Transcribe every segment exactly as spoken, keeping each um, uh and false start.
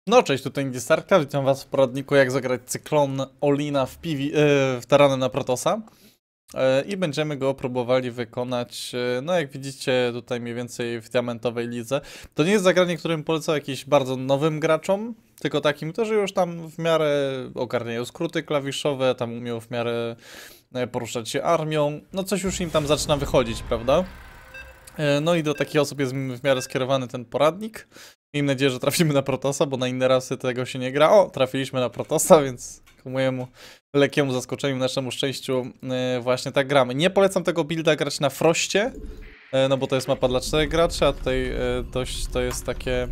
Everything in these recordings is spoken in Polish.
No cześć, tutaj Indy Starka, witam was w poradniku jak zagrać cyklon Olina w, P V, yy, w taranem na Protosa. Yy, I będziemy go próbowali wykonać, yy, no jak widzicie tutaj mniej więcej w diamentowej lidze. To nie jest zagranie, którym polecam jakimś bardzo nowym graczom, tylko takim, którzy już tam w miarę ogarniają skróty klawiszowe, tam umieją w miarę poruszać się armią, no coś już im tam zaczyna wychodzić, prawda? Yy, no i do takich osób jest w miarę skierowany ten poradnik. Miejmy nadzieję, że trafimy na Protosa, bo na inne rasy tego się nie gra. O, trafiliśmy na Protosa, więc ku mojemu lekkiemu zaskoczeniu, naszemu szczęściu yy, właśnie tak gramy. Nie polecam tego builda grać na Froście, yy, no bo to jest mapa dla czterech graczy, a tutaj yy, dość to jest takie...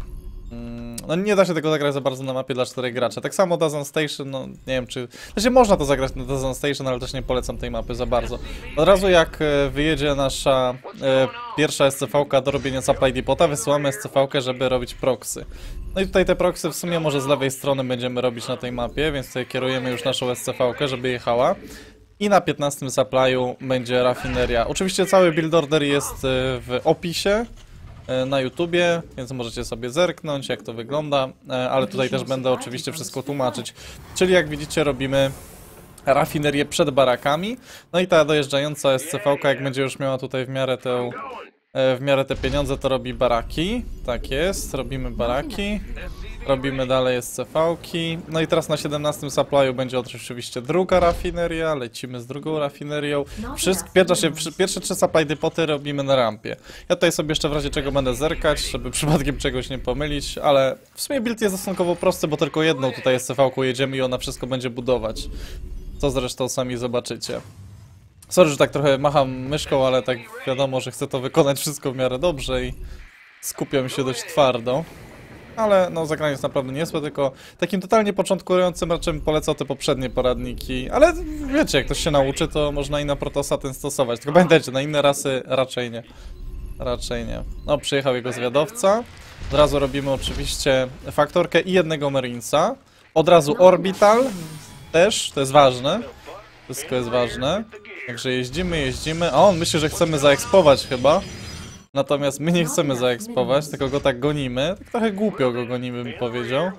No nie da się tego zagrać za bardzo na mapie dla czterech graczy. Tak samo Dazan Station, no nie wiem czy... Znaczy można to zagrać na Dazan Station, ale też nie polecam tej mapy za bardzo. Od razu jak wyjedzie nasza e, pierwsza S C V-ka do robienia Supply Depota, wysyłamy S C V-kę, żeby robić proxy. No i tutaj te proxy w sumie może z lewej strony będziemy robić na tej mapie, więc tutaj kierujemy już naszą S C V-kę, żeby jechała. I na piętnastym supply'u będzie rafineria. Oczywiście cały build order jest w opisie na YouTubie, więc możecie sobie zerknąć, jak to wygląda, ale tutaj też będę oczywiście wszystko tłumaczyć. Czyli jak widzicie, robimy rafinerię przed barakami, no i ta dojeżdżająca S C V-ka, jak będzie już miała tutaj w miarę tę w miarę te pieniądze, to robi baraki. Tak jest, robimy baraki. Robimy dalej S C V-ki. No i teraz na siedemnastym supply'u będzie oczywiście druga rafineria. Lecimy z drugą rafinerią. Wszystkie, pierwsze, pierwsze trzy supply depoty robimy na rampie. Ja tutaj sobie jeszcze w razie czego będę zerkać, żeby przypadkiem czegoś nie pomylić, ale w sumie build jest stosunkowo prosty, bo tylko jedną tutaj S C V-ką jedziemy i ona wszystko będzie budować. Co zresztą sami zobaczycie. Sorry, że tak trochę macham myszką, ale tak wiadomo, że chcę to wykonać wszystko w miarę dobrze i skupiam się dość twardo. Ale no zagranie jest naprawdę niezłe, tylko takim totalnie początkującym raczej polecał te poprzednie poradniki. Ale wiecie, jak ktoś się nauczy, to można i na Protosa ten stosować. Tylko pamiętajcie, na inne rasy raczej nie. Raczej nie. No, przyjechał jego zwiadowca. Od razu robimy oczywiście faktorkę i jednego Marinesa. Od razu orbital też, to jest ważne. Wszystko jest ważne. Także jeździmy, jeździmy. A on myśli, że chcemy zaekspować chyba. Natomiast my nie chcemy zaekspować, tylko go tak gonimy. Tak trochę głupio go gonimy, bym powiedział.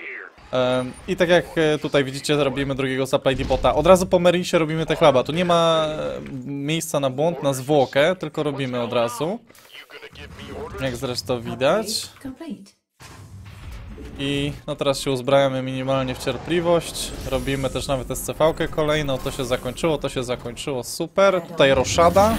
Um, I tak jak tutaj widzicie, robimy drugiego supply depota. Od razu po Marinesie robimy te chlaba. Tu nie ma miejsca na błąd, na zwłokę, tylko robimy od razu. Jak zresztą widać. I no teraz się uzbrajamy minimalnie w cierpliwość. Robimy też nawet S C V-kę kolejną. To się zakończyło, to się zakończyło. Super. Tutaj roszada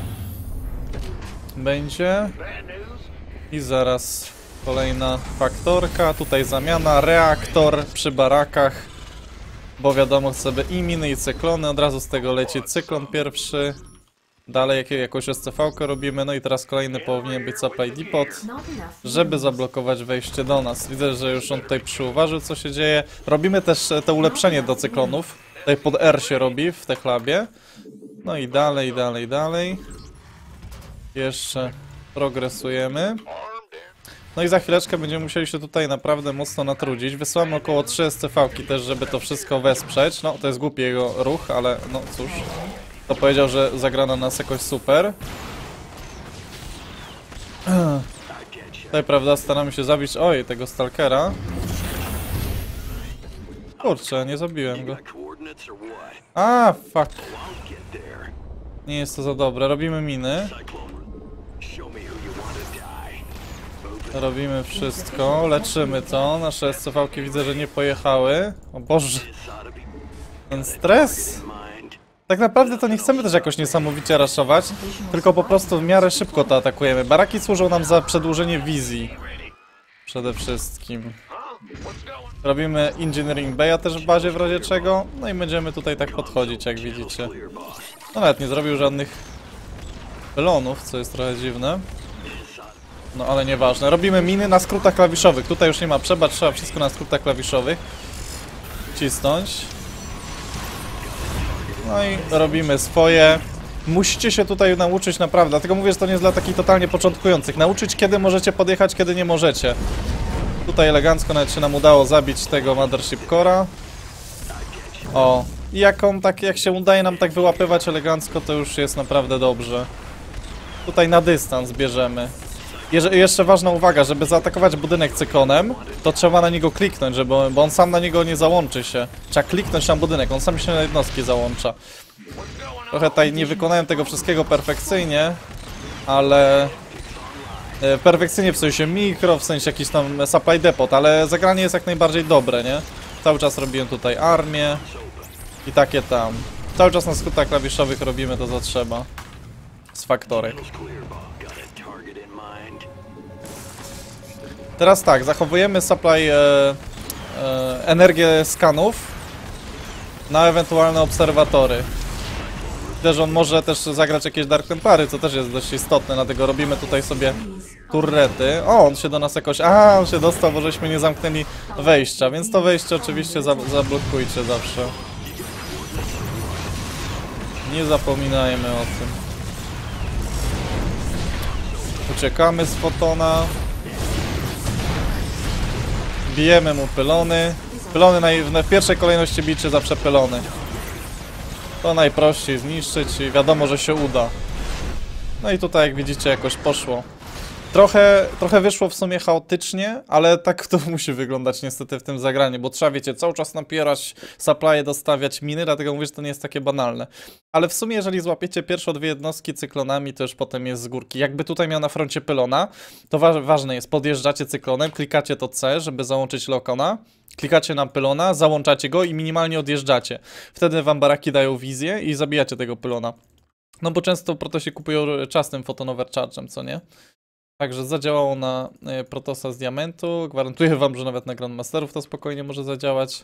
będzie. I zaraz kolejna faktorka. Tutaj zamiana. Reaktor przy barakach. Bo wiadomo, sobie i miny, i cyklony. Od razu z tego leci cyklon pierwszy. Dalej jakąś S C V-kę robimy, no i teraz kolejny powinien być supply depot, żeby zablokować wejście do nas. Widzę, że już on tutaj przyuważył, co się dzieje. Robimy też to ulepszenie do cyklonów. Tutaj pod R się robi w techlabie. No i dalej, dalej, dalej. Jeszcze progresujemy. No i za chwileczkę będziemy musieli się tutaj naprawdę mocno natrudzić. Wysłamy około trzy S C V-ki też, żeby to wszystko wesprzeć. No, to jest głupi jego ruch, ale no cóż. To powiedział, że zagra na nas jakoś super. Tutaj, prawda, staramy się zabić, oj, tego stalkera. Kurczę, nie zabiłem go. A, fuck. Nie jest to za dobre. Robimy miny. Robimy wszystko, leczymy to. Nasze S C V-ki widzę, że nie pojechały. O Boże. Ten stres. Tak naprawdę to nie chcemy też jakoś niesamowicie raszować, tylko po prostu w miarę szybko to atakujemy. Baraki służą nam za przedłużenie wizji. Przede wszystkim. Robimy Engineering Bay'a też w bazie w razie czego. No i będziemy tutaj tak podchodzić, jak widzicie. No nawet nie zrobił żadnych pylonów, co jest trochę dziwne. No ale nieważne. Robimy miny na skrótach klawiszowych. Tutaj już nie ma przebacz, trzeba wszystko na skrótach klawiszowych cisnąć. No i robimy swoje. Musicie się tutaj nauczyć naprawdę, dlatego mówię, że to nie jest dla takich totalnie początkujących. Nauczyć, kiedy możecie podjechać, kiedy nie możecie. Tutaj elegancko nawet się nam udało zabić tego Mothership Core'a. O, i jak on tak, jak się udaje nam tak wyłapywać elegancko, to już jest naprawdę dobrze. Tutaj na dystans bierzemy. Jeże, jeszcze ważna uwaga, żeby zaatakować budynek cyklonem, to trzeba na niego kliknąć, żeby, bo on sam na niego nie załączy się. Trzeba kliknąć na budynek, on sam się na jednostki załącza. Trochę tutaj nie wykonałem tego wszystkiego perfekcyjnie, ale... Perfekcyjnie w sensie mikro, w sensie jakiś tam supply depot, ale zagranie jest jak najbardziej dobre, nie? Cały czas robiłem tutaj armię i takie tam. Cały czas na skrótach klawiszowych robimy to, co trzeba. Z faktorek. Teraz tak, zachowujemy supply, e, e, energię skanów na ewentualne obserwatory. Też on może też zagrać jakieś Dark Templary, co też jest dość istotne, dlatego robimy tutaj sobie turrety. O, on się do nas jakoś... A, on się dostał, bo żeśmy nie zamknęli wejścia, więc to wejście oczywiście za, zablokujcie zawsze. Nie zapominajmy o tym. Uciekamy z fotona. Bijemy mu pylony. Pylony naj, w pierwszej kolejności bijcie zawsze pylony. To najprościej zniszczyć i wiadomo, że się uda. No i tutaj, jak widzicie, jakoś poszło. Trochę, trochę wyszło w sumie chaotycznie, ale tak to musi wyglądać niestety w tym zagraniu, bo trzeba, wiecie, cały czas napierać, supply'e dostawiać, miny, dlatego mówię, że to nie jest takie banalne. Ale w sumie, jeżeli złapiecie pierwsze dwie jednostki cyklonami, to już potem jest z górki. Jakby tutaj miał na froncie pylona, to wa ważne jest, podjeżdżacie cyklonem, klikacie to C, żeby załączyć lokona, klikacie na pylona, załączacie go i minimalnie odjeżdżacie. Wtedy wam baraki dają wizję i zabijacie tego pylona. No bo często protosi kupują czas tym Photon Overcharge'em, co nie? Także zadziałało na Protosa z diamentu. Gwarantuję wam, że nawet na Grandmasterów to spokojnie może zadziałać.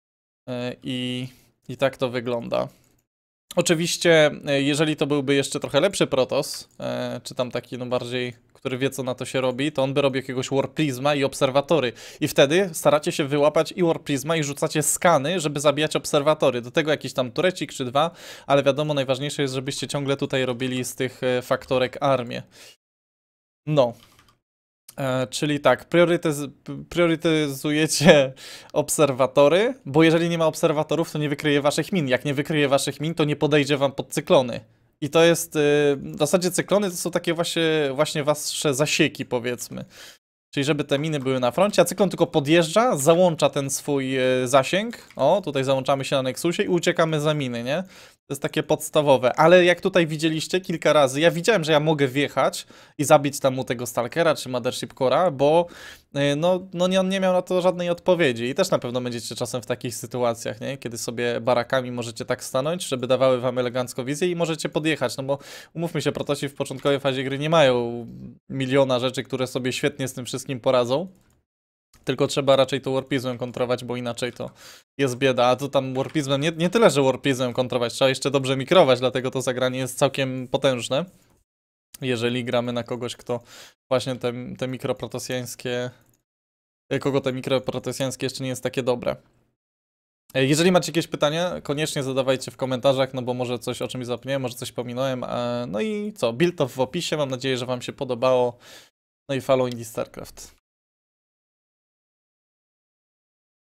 I, i tak to wygląda. Oczywiście, jeżeli to byłby jeszcze trochę lepszy Protos, czy tam taki no bardziej, który wie, co na to się robi, to on by robił jakiegoś Warp Prisma i obserwatory. I wtedy staracie się wyłapać i Warp Prisma i rzucacie skany, żeby zabijać obserwatory. Do tego jakiś tam turecik czy dwa, ale wiadomo, najważniejsze jest, żebyście ciągle tutaj robili z tych faktorek armię. No, e, czyli tak, priorytetyz priorytetyzujecie obserwatory, bo jeżeli nie ma obserwatorów, to nie wykryje waszych min. Jak nie wykryje waszych min, to nie podejdzie wam pod cyklony. I to jest, y, w zasadzie cyklony to są takie właśnie, właśnie wasze zasieki, powiedzmy. Czyli żeby te miny były na froncie, a cyklon tylko podjeżdża, załącza ten swój y, zasięg. O, tutaj załączamy się na Nexusie i uciekamy za miny, nie? To jest takie podstawowe, ale jak tutaj widzieliście kilka razy, ja widziałem, że ja mogę wjechać i zabić tam u tego Stalkera czy Mothership Core'a, bo y, no, no nie, on nie miał na to żadnej odpowiedzi i też na pewno będziecie czasem w takich sytuacjach, nie? Kiedy sobie barakami możecie tak stanąć, żeby dawały wam elegancko wizję i możecie podjechać, no bo umówmy się, protosi w początkowej fazie gry nie mają miliona rzeczy, które sobie świetnie z tym wszystkim poradzą. Tylko trzeba raczej to warpizmem kontrować, bo inaczej to jest bieda. A tu tam warpizmem, nie, nie tyle, że warpizmem kontrować, trzeba jeszcze dobrze mikrować, dlatego to zagranie jest całkiem potężne. Jeżeli gramy na kogoś, kto właśnie te, te mikroprotosjańskie, kogo te mikroprotosjańskie jeszcze nie jest takie dobre. Jeżeli macie jakieś pytania, koniecznie zadawajcie w komentarzach, no bo może coś o czymś zapomniałem, może coś pominąłem. No i co, build to w opisie, mam nadzieję, że wam się podobało. No i follow Indie StarCraft.